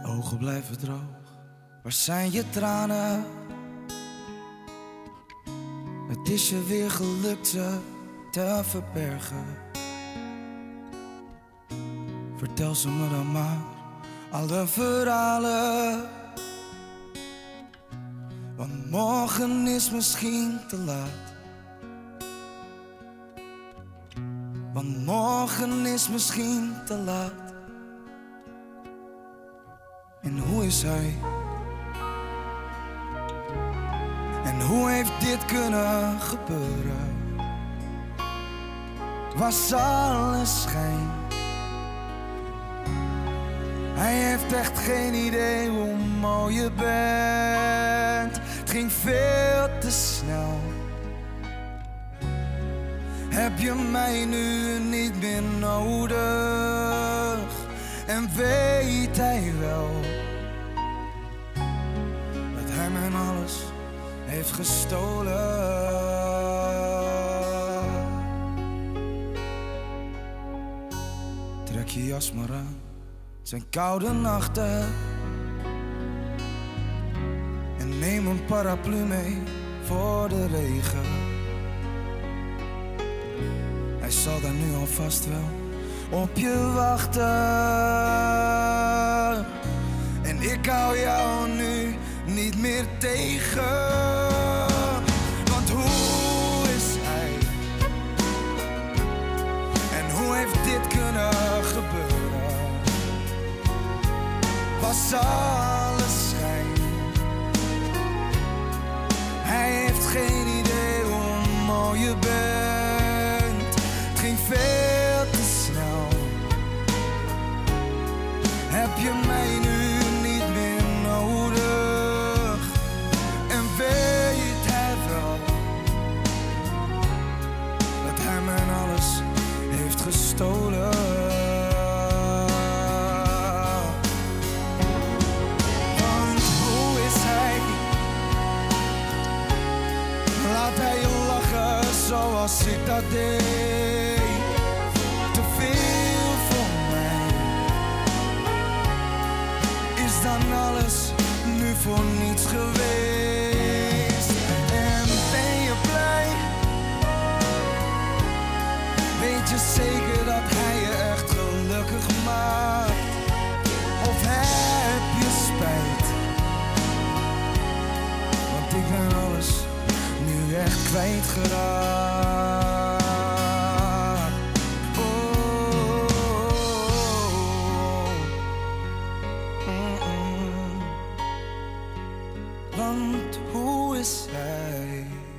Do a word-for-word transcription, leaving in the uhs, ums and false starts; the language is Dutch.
ogen blijven droog. Waar zijn je tranen? Het is je weer gelukt ze te verbergen. Vertel ze me dan maar alle verhalen. Want morgen is misschien te laat. Want morgen is misschien te laat. En hoe is hij? En hoe heeft dit kunnen gebeuren? Was alles schijn? Hij heeft echt geen idee hoe mooi je bent. Het ging veel te snel. Heb je mij nu niet meer nodig? En weet hij wel dat hij mijn alles heeft gestolen? Trek je jas maar aan, het zijn koude nachten. En neem een paraplu mee voor de regen. Hij zal daar nu alvast wel op je wachten. En ik hou jou nu niet meer tegen. Want hoe is hij? En hoe heeft dit kunnen gebeuren? Was alles schijn? Hij heeft geen idee hoe mooi je bent. Het ging veel te snel. Heb je mij nu niet meer nodig? En weet hij wel dat hij mijn alles heeft gestolen? Want hoe is hij? Laat hij je lachen zoals ik dat deed. Te veel voor mij. Is dan alles nu voor niets geweest? En ben je blij? Weet je zeker dat hij je echt gelukkig maakt? Of heb je spijt? Want ik ben alles nu echt kwijtgeraakt. Oh, mm -mm. Want hoe is hij?